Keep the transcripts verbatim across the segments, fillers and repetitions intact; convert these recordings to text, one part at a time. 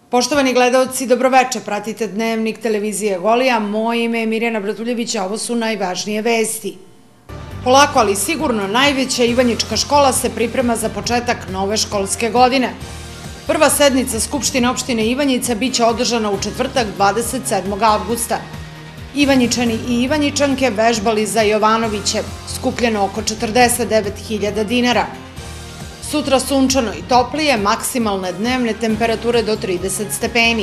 Poštovani gledaoci, dobroveče, pratite Dnevnik televizije Golija, moje ime je Mirjana Bratuljević, a ovo su najvažnije vesti. Polako, ali sigurno, najveća Ivanjička škola se priprema za početak nove školske godine. Prva sednica Skupštine opštine Ivanjica biće održana u četvrtak dvadeset sedmog avgusta. Ivanjičani i Ivanjičanke vežbali za Jovanoviće, skupljeno oko četrdeset devet hiljada dinara. Sutra sunčano i toplije, maksimalne dnevne temperature do trideset stepeni.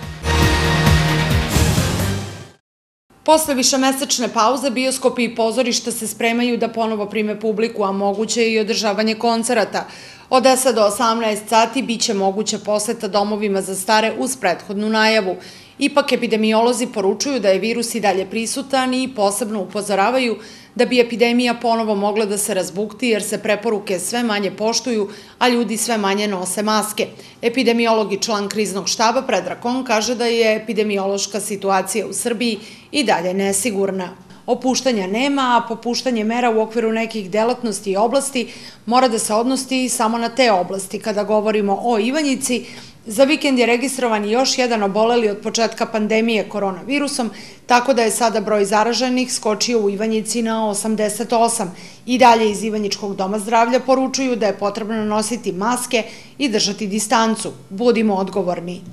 Posle višemesečne pauze, bioskopi i pozorišta se spremaju da ponovo prime publiku, a moguće je i održavanje koncerata. Od deset do osamnaest sati biće moguća poseta domovima za stare uz prethodnu najavu. Ipak epidemiolozi poručuju da je virus i dalje prisutan i posebno upozoravaju da bi epidemija ponovo mogla da se razbukti jer se preporuke sve manje poštuju, a ljudi sve manje nose maske. Epidemiolog i član kriznog štaba Predrag Kon kaže da je epidemiološka situacija u Srbiji i dalje nesigurna. Opuštanja nema, a popuštanje mera u okviru nekih delatnosti i oblasti mora da se odnosi samo na te oblasti. Kada govorimo o Ivanjici, za vikend je registrovan još jedan oboleli od početka pandemije koronavirusom, tako da je sada broj zaraženih skočio u Ivanjici na osamdeset osam. I dalje iz Ivanjičkog doma zdravlja poručuju da je potrebno nositi maske i držati distancu. Budimo odgovorni.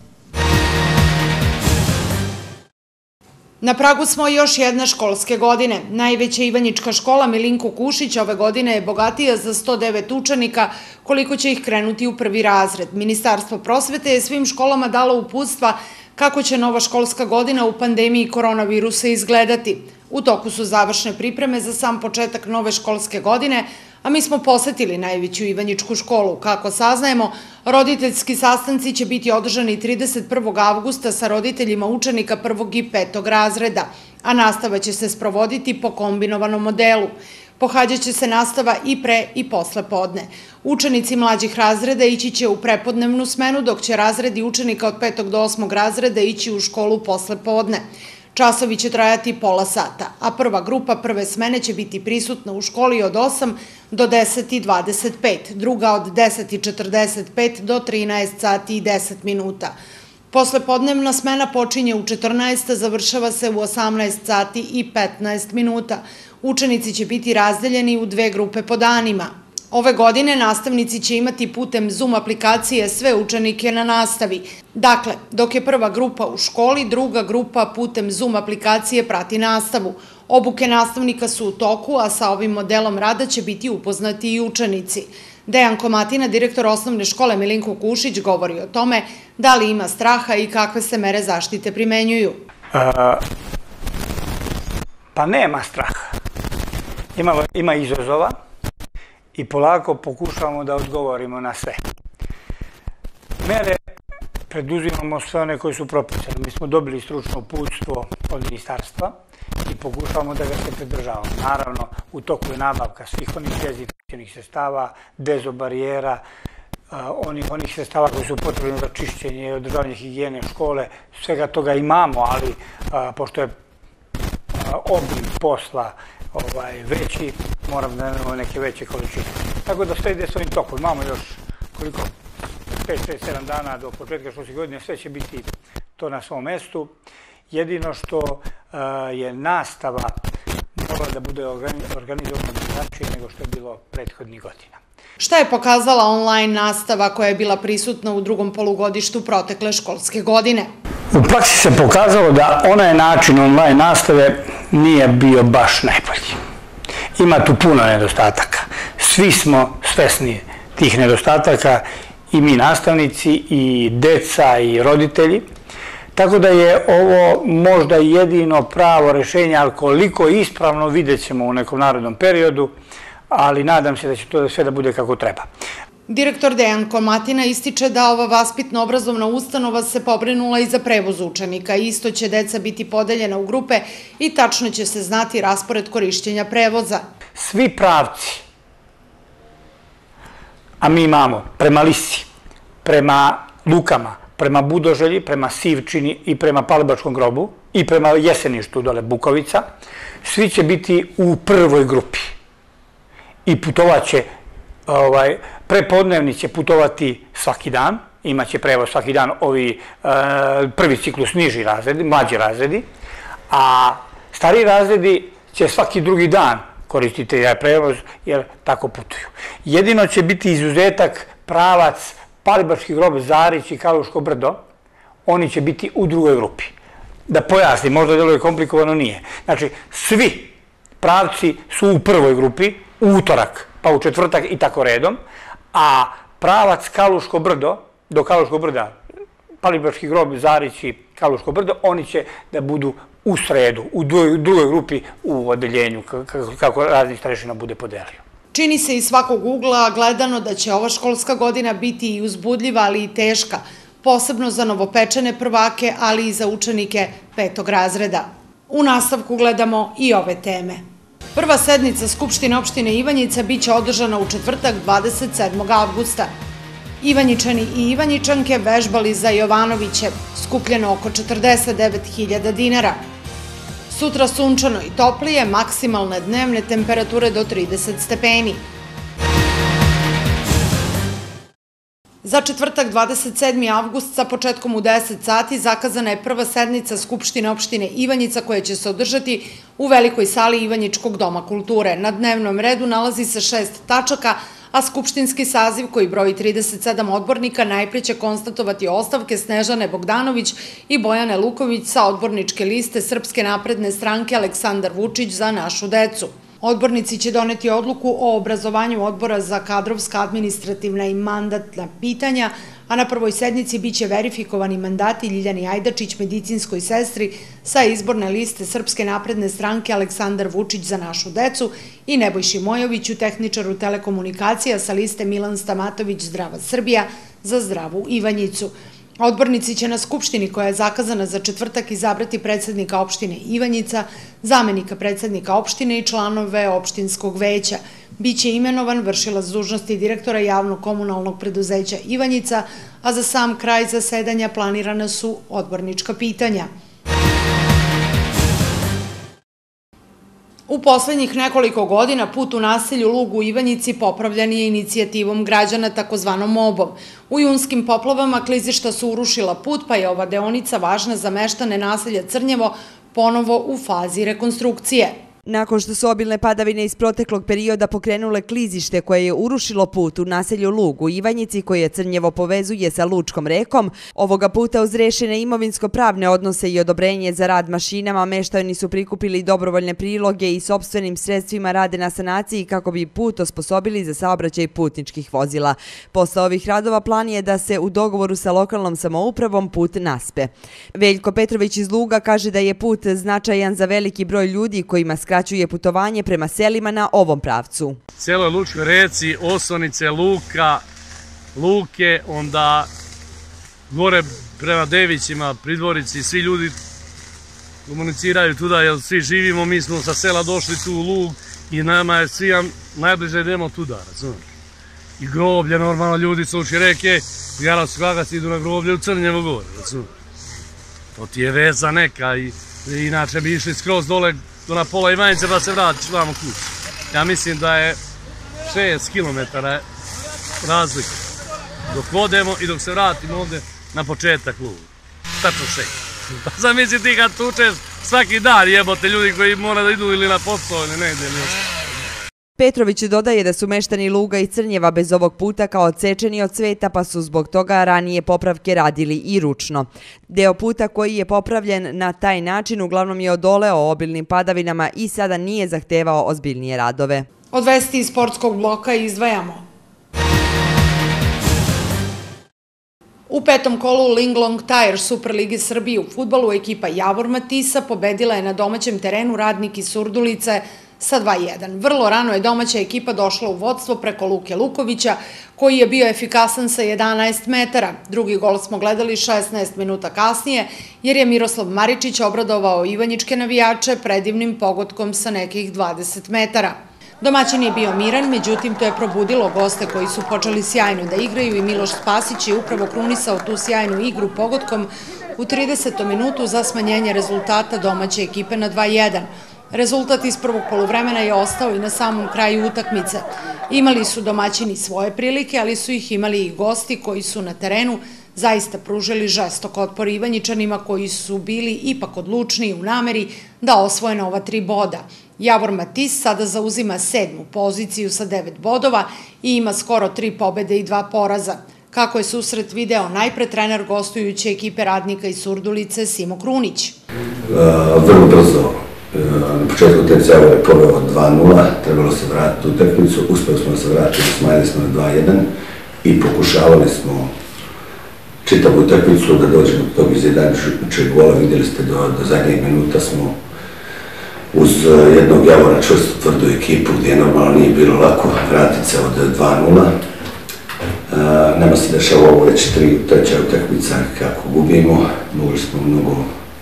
Na pragu smo još jedne školske godine. Najveća Ivanjička škola Milinko Kušić ove godine je bogatija za sto devet učenika, koliko će ih krenuti u prvi razred. Ministarstvo prosvete je svim školama dalo uputstva kako će nova školska godina u pandemiji koronavirusa izgledati. U toku su završne pripreme za sam početak nove školske godine, a mi smo posetili najveću Ivanjičku školu. Kako saznajemo, roditeljski sastanci će biti održani trideset prvog avgusta sa roditeljima učenika prvog i petog razreda, a nastava će se sprovoditi po kombinovanom modelu. Pohađat će se nastava i pre i posle podne. Učenici mlađih razreda ići će u prepodnevnu smenu, dok će razredi učenika od petog do osmog razreda ići u školu posle podne. Časovi će trajati pola sata, a prva grupa prve smene će biti prisutna u školi od osam do deset i dvadeset pet, druga od deset i četrdeset pet do trinaest sati i deset minuta. Poslepodnevna smena počinje u četrnaest, završava se u osamnaest sati i petnaest minuta. Učenici će biti razdeljeni u dve grupe po danima. Ove godine nastavnici će imati putem Zoom aplikacije sve učenike na nastavi. Dakle, dok je prva grupa u školi, druga grupa putem Zoom aplikacije prati nastavu. Obuke nastavnika su u toku, a sa ovim modelom rada će biti upoznati i učenici. Dejan Komatina, direktor osnovne škole Milinko Kušić, govori o tome da li ima straha i kakve se mere zaštite primenjuju. Pa nema straha. Ima izazova i polako pokušavamo da odgovorimo na sve. Mere preduzimamo sve one koje su propisane. Mi smo dobili stručno uputstvo od ministarstva i pokušavamo da ga se pridržavamo. Naravno, u toku je nabavka svih onih dezinfekcionih sredstava, dezobarijera, onih sredstava koji su potrebni za čišćenje i održavanje higijene škole. Svega toga imamo, ali pošto je obim posla veći, moram da nemamo neke veće količine. Tako da sve ide svojim tokom. Imamo još koliko, pet, šest, sedam dana do početka školske godine, sve će biti to na svom mestu. Jedino što je nastava mogla da bude organizovana drugačije nego što je bilo prethodnih godina. Šta je pokazala online nastava koja je bila prisutna u drugom polugodištu protekle školske godine? U praksi se pokazalo da onaj način online nastave nije bio baš najbolji. Ima tu puno nedostataka. Svi smo svesni tih nedostataka, i mi nastavnici, i deca, i roditelji. Tako da je ovo možda jedino pravo rešenje, ali koliko ispravno vidjet ćemo u nekom narednom periodu, ali nadam se da će to sve da bude kako treba. Direktor Dejan Komatina ističe da ova vaspitno-obrazovna ustanova se pobrinula i za prevoz učenika. Isto će deca biti podeljena u grupe i tačno će se znati raspored korišćenja prevoza. Svi pravci, a mi imamo prema Lisi, prema Lukama, prema Budoželji, prema Sivčini i prema Palibačkom grobu i prema Jeseništu dole Bukovica, svi će biti u prvoj grupi i putovat će, prepodnevni će putovati svaki dan imaće prevoz svaki dan ovi prvi ciklus niži razredi, mlađi razredi, a stariji razredi će svaki drugi dan koristiti taj prevoz jer tako putuju. Jedino će biti izuzetak pravac Palibački grob, Zarić i Kaluško brdo, oni će biti u drugoj grupi. Da pojasnim, možda deluje komplikovano, nije. Znači, svi pravci su u prvoj grupi, u utorak, pa u četvrtak i tako redom, a pravac Kaluško brdo, do Kaluškog brda, Palibački grob, Zarić i Kaluško brdo, oni će da budu u sredu, u drugoj grupi u odeljenju, kako raznih starešina bude podelio. Čini se iz svakog ugla gledano da će ova školska godina biti i uzbudljiva, ali i teška, posebno za novopečene prvake, ali i za učenike petog razreda. U nastavku gledamo i ove teme. Prva sednica Skupštine opštine Ivanjica biće održana u četvrtak dvadeset sedmog avgusta. Ivanjičani i Ivanjičanke vežbali za Jovanoviće, skupljeno oko četrdeset devet hiljada dinara. Sutra sunčano i toplije, maksimalne dnevne temperature do trideset stepeni. Za četvrtak dvadeset sedmog avgusta sa početkom u deset sati zakazana je prva sednica Skupštine opštine Ivanjica koja će se održati u velikoj sali Ivanjičkog doma kulture. Na dnevnom redu nalazi se šest tačaka, a skupštinski saziv koji broji trideset sedam odbornika najpre će konstatovati ostavke Snežane Bogdanović i Bojane Luković sa odborničke liste Srpske napredne stranke Aleksandar Vučić za našu decu. Odbornici će doneti odluku o obrazovanju odbora za kadrovska, administrativna i mandatna pitanja, a na prvoj sednici biće verifikovani mandati Ljiljani Ajdačić, medicinskoj sestri sa izborne liste Srpske napredne stranke Aleksandar Vučić za našu decu i Nebojši Mojoviću, tehničaru telekomunikacija sa liste Milan Stamatović Zdrava Srbija za zdravu Ivanjicu. Odbornici će na Skupštini koja je zakazana za četvrtak izabrati predsednika opštine Ivanjica, zamenika predsednika opštine i članove opštinskog veća. Biće imenovan vršilac dužnosti direktora javnog komunalnog preduzeća Ivanjica, a za sam kraj zasedanja planirana su odbornička pitanja. U poslednjih nekoliko godina put u naselju Lug u Ivanjici popravljan je inicijativom građana takozvanom mobom. U junskim poplavama klizišta su urušila put, pa je ova deonica važna za meštane naselja Crnjevo ponovo u fazi rekonstrukcije. Nakon što su obilne padavine iz proteklog perioda pokrenule klizište koje je urušilo put u naselju Lug u Ivanjici koje Crnjevo povezuje sa Lučkom rekom, ovoga puta uz rešene imovinsko-pravne odnose i odobrenje za rad mašinama, meštani su prikupili dobrovoljne priloge i sopstvenim sredstvima rade na sanaciji kako bi put osposobili za saobraćaj putničkih vozila. Posle ovih radova plan je da se u dogovoru sa lokalnom samoupravom put naspe. Veljko Petrović iz Luga kaže da je put značajan za veliki broj ljudi kojima skraćuje putovanje prema selima na ovom pravcu. Celoj Lučkoj reci, Osonice, Luka, Luke, onda gore prema Devićima, Pridvorici, svi ljudi komuniciraju tuda, jer svi živimo, mi smo sa sela došli tu u Lug i nama je svi najbliže idemo tuda, razumiješ. I groblje, normalno, ljudi su uši reke, jara su kagac idu na groblje u Crnjevo gore, razumiješ. To ti je veza neka i inače bi išli skroz dole do na pola Ivanjice da se vratiš vamo kući. Ja mislim da je šest kilometara razlika. Dok odemo i dok se vratimo ovde na početak Luga. Tačno šest. Pa zamisli ti kad tučeš svaki dan jebote ljudi koji mora da idu ili na posao ili negdje ili ostalo. Petrović dodaje da su meštani Luga i Crnjeva bez ovog puta kao odsečeni od sveta pa su zbog toga ranije popravke radili i ručno. Deo puta koji je popravljen na taj način uglavnom je odoleo obilnim padavinama i sada nije zahtevao ozbiljnije radove. Od vesti iz sportskog bloka izdvajamo. U petom kolu Linglong Tire Superlige Srbije u fudbalu ekipa Javor Matisa pobedila je na domaćem terenu Radnik iz Surdulice sa dva jedan. Vrlo rano je domaća ekipa došla u vodstvo preko Luke Lukovića, koji je bio efikasan sa jedanaest metara. Drugi gol smo gledali šesnaest minuta kasnije, jer je Miroslav Maričić obradovao ivanjičke navijače predivnim pogodkom sa nekih dvadeset metara. Domaćin je bio miran, međutim to je probudilo goste koji su počeli sjajno da igraju i Miloš Spasić je upravo krunisao tu sjajnu igru pogodkom u tridesetom minutu za smanjenje rezultata domaće ekipe na dva jedan. Rezultat iz prvog poluvremena je ostao i na samom kraju utakmice. Imali su domaćini svoje prilike, ali su ih imali i gosti koji su na terenu zaista pružili žestok otpor Ivanjičanima koji su bili ipak odlučniji u nameri da osvoje nova tri boda. Javor Matis sada zauzima sedmu poziciju sa devet bodova i ima skoro tri pobede i dva poraza. Kako je susret video najpre trener gostujuće ekipe Radnika iz Surdulice Simo Krunić. Vrlo brzo, na početku utakmice Javor je poveo dva nula, trebalo se vratiti u utakmicu, uspeli smo da se vratiti, smanjili smo na dva jedan i pokušavali smo čitavu utakmicu da dođemo do tog izjednačujućeg gola. Vidjeli ste do zadnjeg minuta smo uz jednog Javora čvrstu tvrdu ekipu gdje normalno nije bilo lako vratiti se od dva nula. Nama se dešava ovo već treća utakmica kako gubimo, mogli smo mnogo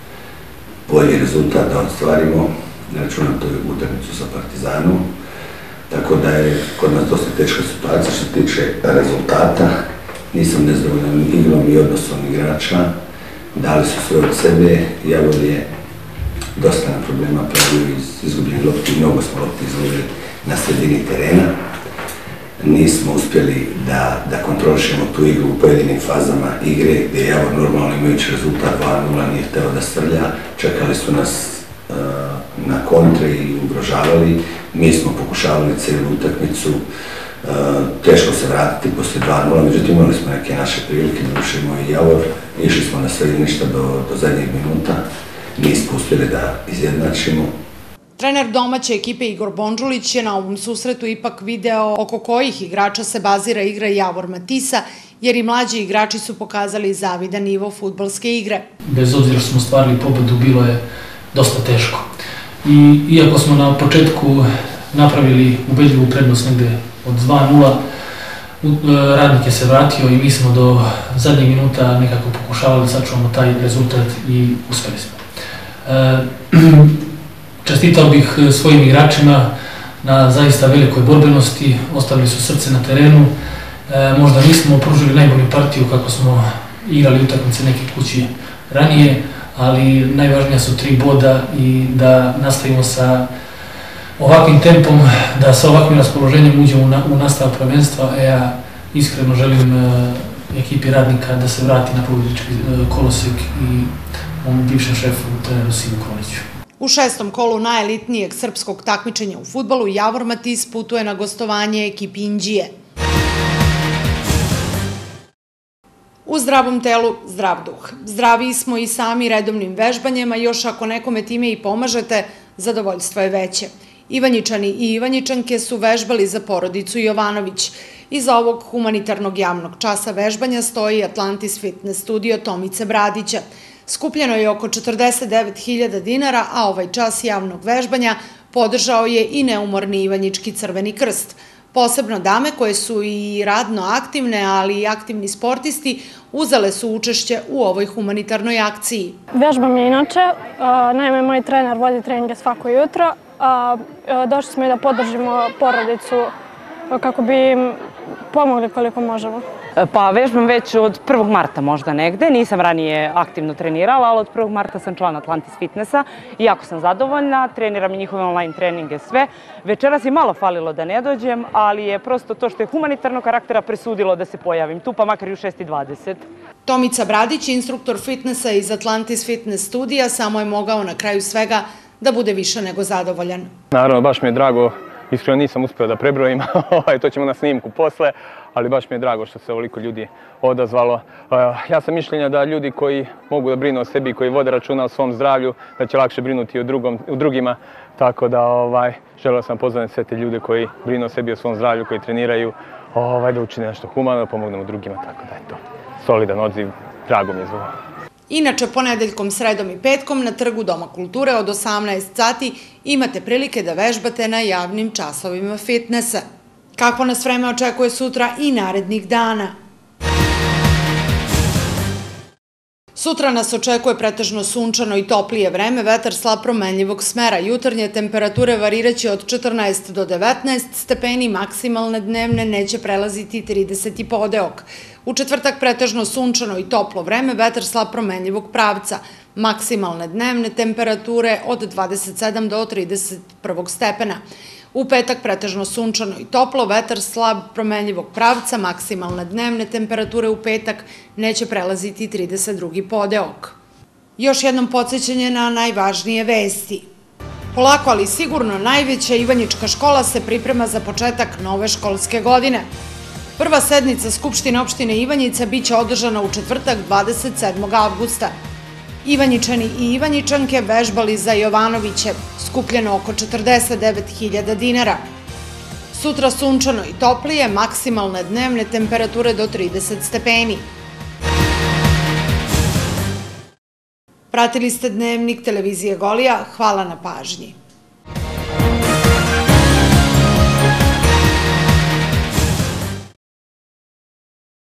bolji rezultat da ostvarimo, računam to je utakmicu sa Partizanom, tako da je kod nas dosta teška situacija što se tiče rezultata. Nisam nezadovoljan igrom i odnosom igrača, dali su sve od sebe, Javor je dosta na problema pravio iz izgubljenih lopti, mnogo smo lopti izgubili na sredini terena. Nismo uspjeli da kontrolišemo tu igru u pojedinim fazama igre, gdje je Javor normalno imajući rezultat dva nula nije hteo da srlja, čekali su nas na kontre i ugrožavali. Mi smo pokušavali cijelu utakmicu, teško se vratiti poslije dva nula, međutim imali smo neke naše prilike, došli i Javor, išli smo na sve i ništa do zadnjeg minuta, nismo uspjeli da izjednačimo. Trener domaće ekipe Igor Bondžulić je na ovom susretu ipak video oko kojih igrača se bazira igra Javor Matisa, jer i mlađi igrači su pokazali zavidan nivo fudbalske igre. Bez obzira što smo stvarili pobedu, bilo je dosta teško. I iako smo na početku napravili ubedljivu prednost negde od dva nula, Radnik je se vratio i mi smo do zadnjeg minuta nekako pokušavali da sačuvamo taj rezultat i uspeli smo. Čestitao bih svojim igračima na zaista velikoj borbenosti, ostavili su srce na terenu. Možda nismo pružili najbolju partiju kako smo igrali utakmice neke kući ranije, ali najvažnija su tri boda i da nastavimo sa ovakvim tempom, da sa ovakvim raspoloženjem uđemo u nastav prvenstva. Ja iskreno želim ekipi Radnika da se vrati na pobjednički kolosek i mom bivšem šefu, treneru Simu Kruniću. U šestom kolu najelitnijeg srpskog takmičenja u fudbalu Javor Matis putuje na gostovanje ekipi Inđije. U zdravom telu, zdrav duh. Zdraviji smo i sami redovnim vežbanjima, još ako nekome time i pomažete, zadovoljstvo je veće. Ivanjičani i Ivanjičanke su vežbali za porodicu Jovanović. Iza ovog humanitarnog javnog časa vežbanja stoji Atlantis Fitness studio Tomice Bradića. Skupljeno je oko četrdeset devet hiljada dinara, a ovaj čas javnog vežbanja podržao je i neumorni Ivanjički Crveni krst. Posebno dame koje su i radno aktivne, ali i aktivni sportisti, uzele su učešće u ovoj humanitarnoj akciji. Vežbam je inače, naime moj trener vodi treninge svako jutro. Došli smo i da podržimo porodicu kako bi im pomogli koliko možemo. Pa vežbam već od prvog marta možda negde, nisam ranije aktivno trenirala, ali od prvog marta sam član Atlantis Fitnessa i jako sam zadovoljna, treniram i njihove online treninge sve. Večeras je malo falilo da ne dođem, ali je prosto to što je humanitarnog karaktera presudilo da se pojavim tu, pa makar i u šest i dvadeset. Tomica Bradić, instruktor fitnessa iz Atlantis Fitness studija, samo je mogao na kraju svega da bude više nego zadovoljan. Naravno, baš mi je drago, iskreno nisam uspio da prebrojim, to ćemo na snimku posle, ali baš mi je drago što se ovoliko ljudi odazvalo. Ja sam mišljenja da ljudi koji mogu da brinu o sebi, koji vode računa o svom zdravlju, da će lakše brinuti o drugima, tako da želeo sam pozvati sve te ljude koji brinu o sebi, o svom zdravlju, koji treniraju, da učine nešto humano, da pomognemo drugima, tako da je to solidan odziv, drago mi je zbog. Inače, ponedeljkom, sredom i petkom na Trgu Doma kulture od osamnaest sati imate prilike da vežbate na javnim časovima fitnessa. Kako nas vreme očekuje sutra i narednih dana? Sutra nas očekuje pretežno sunčano i toplije vreme, vetar slab promenljivog smera. Jutarnje temperature variraće od četrnaest do devetnaest stepeni, maksimalne dnevne neće prelaziti trideset i podeok. U četvrtak pretežno sunčano i toplo vreme, vetar slab promenljivog pravca. maksimalne dnevne temperature od dvadeset sedam do trideset jedan stepena. U petak pretežno sunčano i toplo, vetar slab promenljivog pravca, maksimalne dnevne temperature u petak neće prelaziti trideset drugi podeok. Još jednom podsjećanje na najvažnije vesti. Polako, ali sigurno, najveća Ivanjička škola se priprema za početak nove školske godine. Prva sednica Skupštine opštine Ivanjica biće održana u četvrtak dvadeset sedmog avgusta. Ivanjičani i Ivanjičanke vežbali za Jovanoviće, skupljeno oko četrdeset devet hiljada dinara. Sutra sunčano i toplije, maksimalne dnevne temperature do trideset stepeni. Pratili ste Dnevnik televizije Golija, hvala na pažnji.